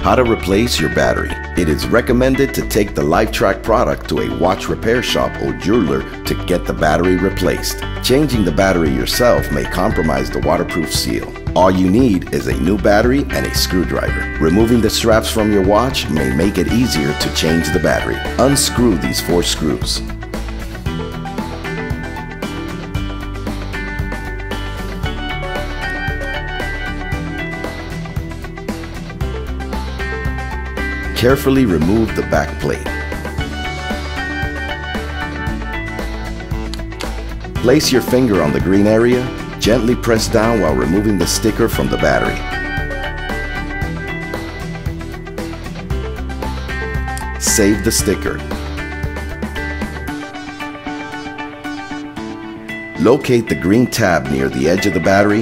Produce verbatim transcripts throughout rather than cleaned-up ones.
How to replace your battery. It is recommended to take the LifeTrak product to a watch repair shop or jeweler to get the battery replaced. Changing the battery yourself may compromise the waterproof seal. All you need is a new battery and a screwdriver. Removing the straps from your watch may make it easier to change the battery. Unscrew these four screws. Carefully remove the back plate. Place your finger on the green area. Gently press down while removing the sticker from the battery. Save the sticker. Locate the green tab near the edge of the battery.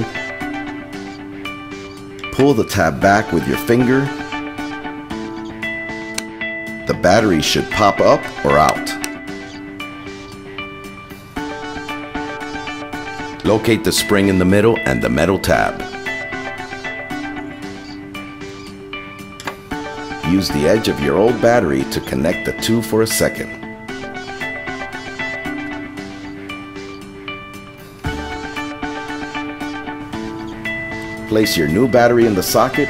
Pull the tab back with your finger. The battery should pop up or out. Locate the spring in the middle and the metal tab. Use the edge of your old battery to connect the two for a second. Place your new battery in the socket.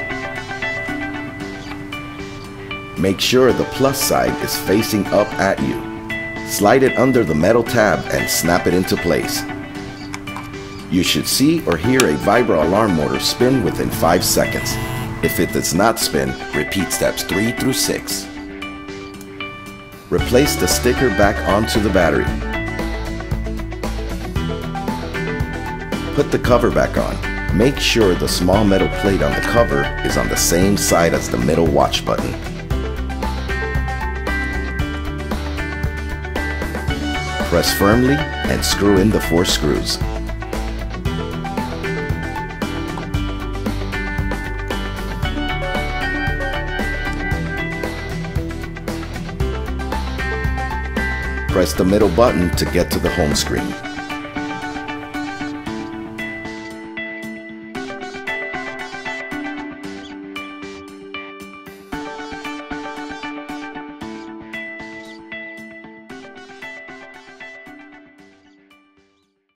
Make sure the plus side is facing up at you. Slide it under the metal tab and snap it into place. You should see or hear a vibro alarm motor spin within five seconds. If it does not spin, repeat steps three through six. Replace the sticker back onto the battery. Put the cover back on. Make sure the small metal plate on the cover is on the same side as the middle watch button. Press firmly and screw in the four screws. Press the middle button to get to the home screen.